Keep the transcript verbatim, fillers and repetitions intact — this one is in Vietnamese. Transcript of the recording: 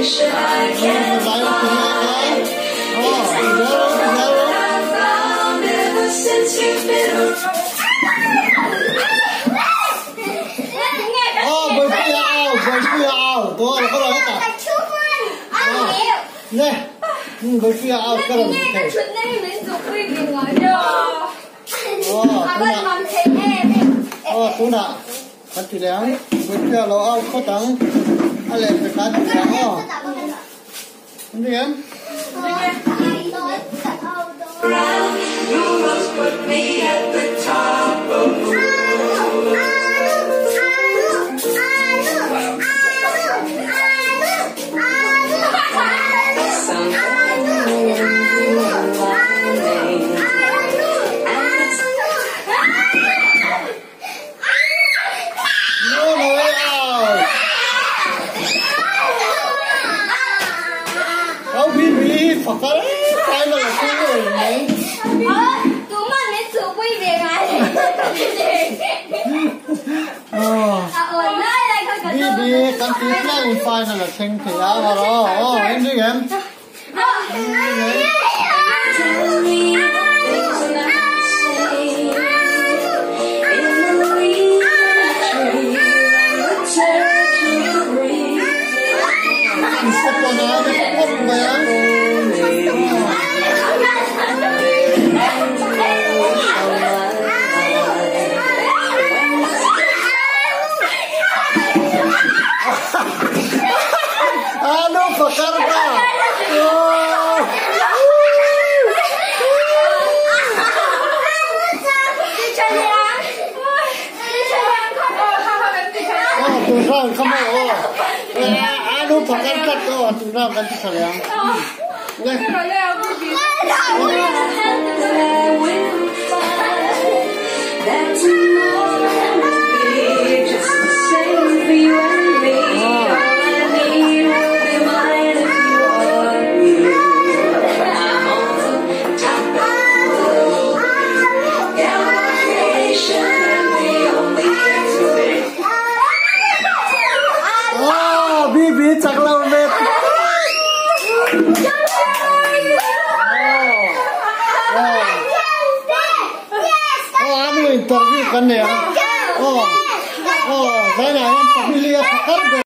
Nè, bởi vì áo cái là cái chuyện này mình dùng quy định ở đâu? À, bên làm thế em. Ờ, cũng đã. Bắt thì đáng. Bởi vì áo áo có tăng. Anh lại phải cắt thì đáng à. Không đi em? Phật ơi, cái này là cái gì vậy? Ờ, tụi mình đến sự quy định này. Ờ. À, ổn đấy, đây coi cả Đi đi, căn cứ này phải là thành thì áo vào đó. Ờ, em đi em. Ano pakarta? Oh. Oh, tuhan kamu oh. Ano pakarta to? Tuhan kan sayang. Bibi chắc lâu mệt. Oh, ano interview kan ya? Oh, oh, saya yang familiar.